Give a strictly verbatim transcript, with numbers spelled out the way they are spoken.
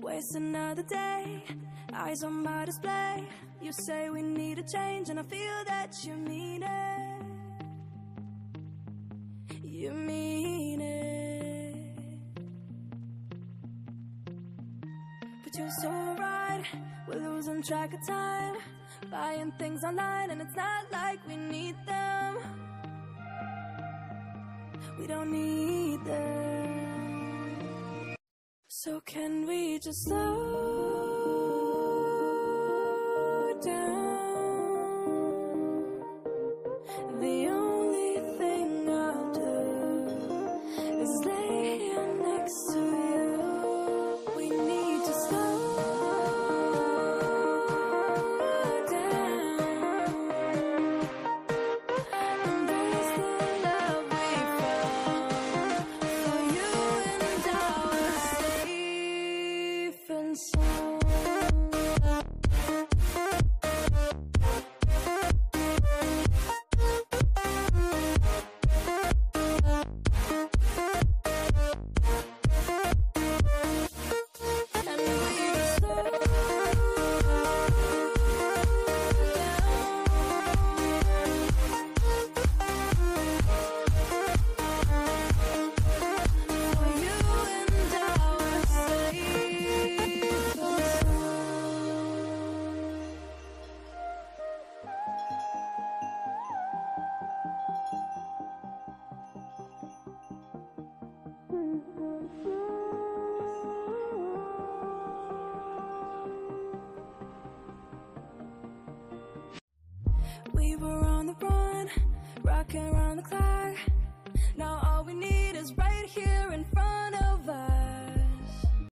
waste another day, eyes on my display. You say we need a change and I feel that you mean it. You mean it. But you're so right, we're losing track of time, buying things online and it's not like we need them. We don't need them. So can we just slow